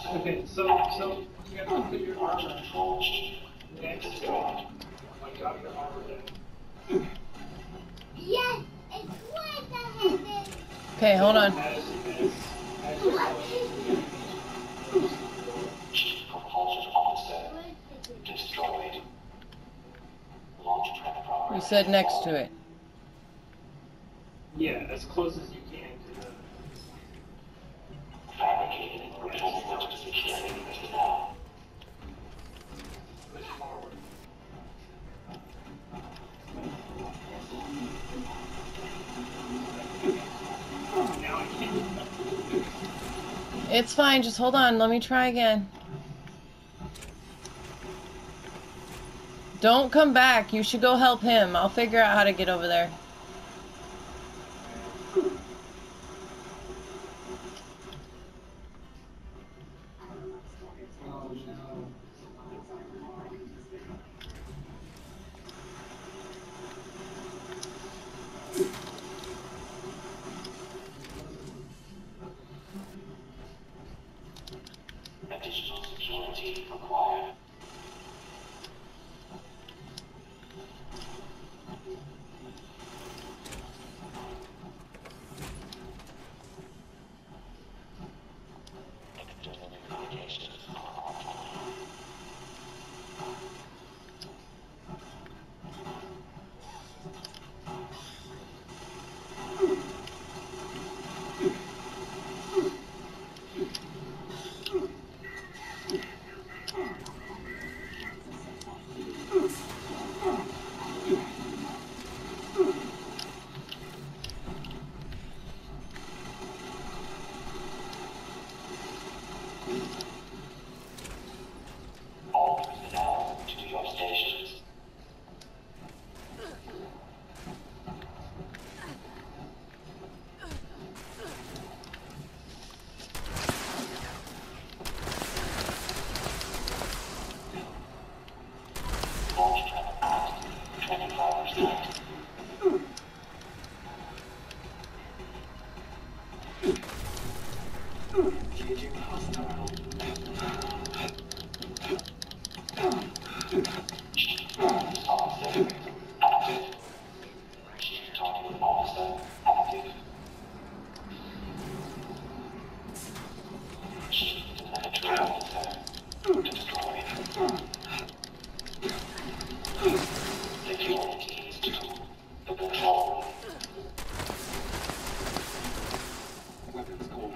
Okay, so you have to put your armor next to it. Like drop your armor down. Yes, it's way better. Okay, hold on. Destroyed. Launch trap program. You said next to it. Yeah, as close as you can to the. Fabricated virtual security personnel. Push forward. Now I can't. It's fine, just hold on. Let me try again. Don't come back. You should go help him. I'll figure out how to get over there. Additional security required. External communications are offline. All personnel to your stations. Launch trap capacity 25%. Engaging hostile. Chief officer active. Chief target officer active. Chief military officer destroyed. Security to the control room. Weapons cool.